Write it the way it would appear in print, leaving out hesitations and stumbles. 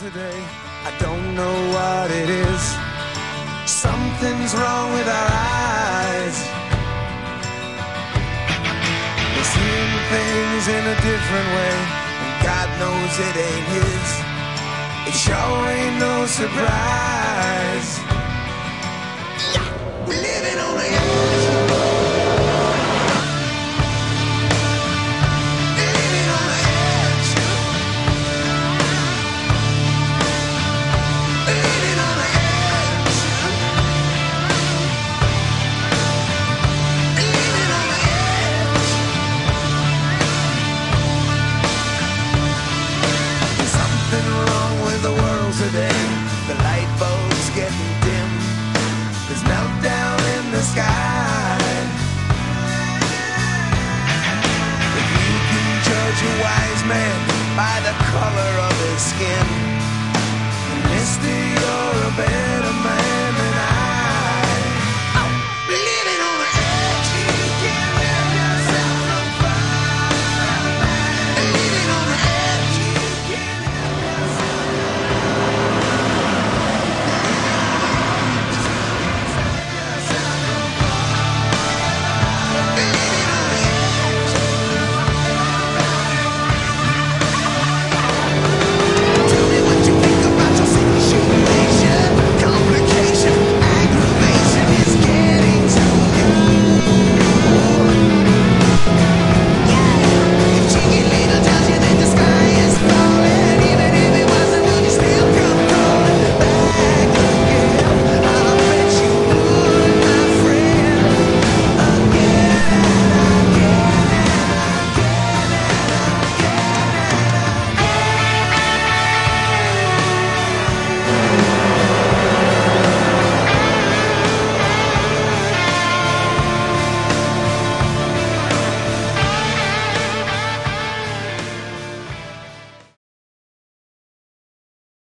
today. I don't know what it is. Something's wrong with our eyes. We're seeing things in a different way, and God knows it ain't his. It sure ain't no surprise. We're living on the edge. Living on the edge. Living on the edge. Living on the edge. There's something wrong with the world today.